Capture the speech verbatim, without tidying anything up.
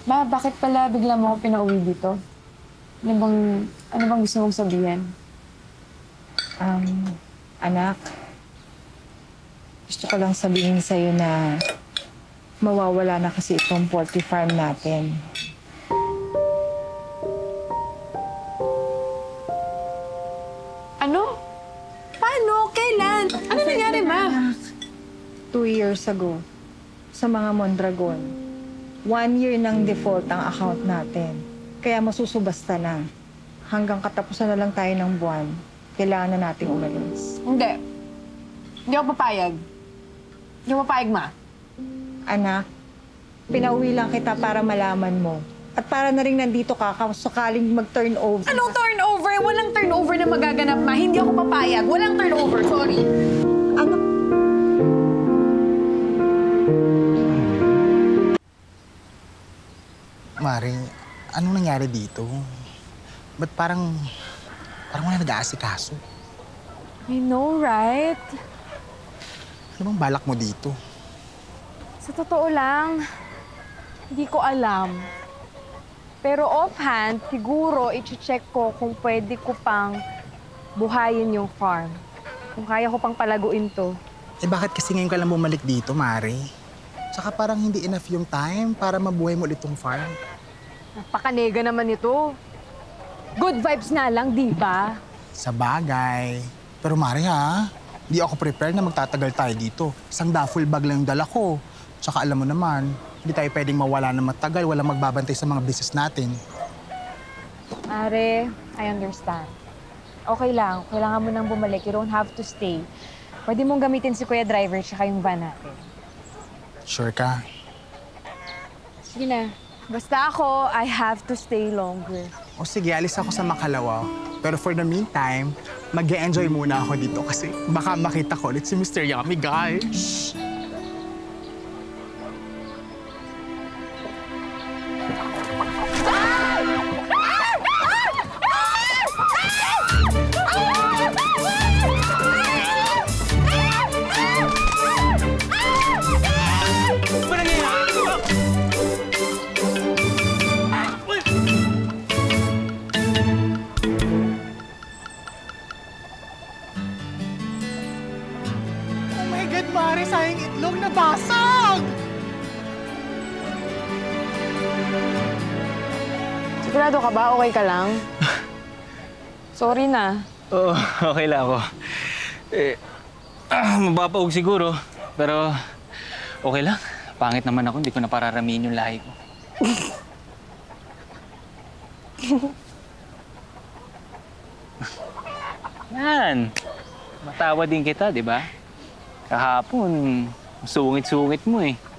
Ma, bakit pala bigla mo ako pinauwi dito? Ano bang, ano bang gusto mong sabihin? Um, anak, gusto ko lang sabihin sa'yo na mawawala na kasi itong poultry farm natin. Ano? Paano? Kailan? Ano nangyari, Ma? Two years ago, sa mga Mondragon, one year ng default ang account natin. Kaya masusubasta na. Hanggang katapusan na lang tayo ng buwan, kailangan na nating umalis. Hindi. Hindi ako papayag. Hindi ako papayag, Ma. Anak, pinauwi lang kita para malaman mo. At para na rin nandito ka, sakaling mag-turnover. Anong turnover? Walang turnover na magaganap, Ma. Hindi ako papayag. Walang turnover. Sorry. Ano? Mari, anong nangyari dito? Ba't parang... parang wala nag-aasikaso? I know, right? Ano bang balak mo dito? Sa totoo lang, hindi ko alam. Pero offhand, siguro i-check ko kung pwede ko pang buhayin yung farm. Kung kaya ko pang palaguin to. Eh bakit kasi ngayon ka lang bumalik dito, Mari? Tsaka parang hindi enough yung time para mabuhay mo ulit tong farm. Napakanega naman ito. Good vibes nga lang, di ba? Sa bagay. Pero Mari ha, hindi ako prepared na magtatagal tayo dito. Isang duffel bag lang yung dala ko. Tsaka alam mo naman, hindi tayo pwedeng mawala na matagal, walang magbabantay sa mga business natin. Are, I understand. Okay lang, kailangan mo nang bumalik. You don't have to stay. Pwede mong gamitin si Kuya Driver tsaka yung van natin. Sure ka? Sige na. Basta ako, I have to stay longer. O sige, alis ako sa Makalawa. Pero for the meantime, mag-e-enjoy muna ako dito kasi baka makita ko ulit si Mister Yummy Guy. Shh! Mari, sayang itlog na basag! Sigurado ka ba? Okay ka lang? Sorry na. Oo, okay lang ako. Eh, ah, mabapaog siguro. Pero okay lang. Pangit naman ako, hindi ko na pararamihin yung lahi ko. Yan. Matawa din kita, di ba? Kahapon, sungit-sungit mo eh.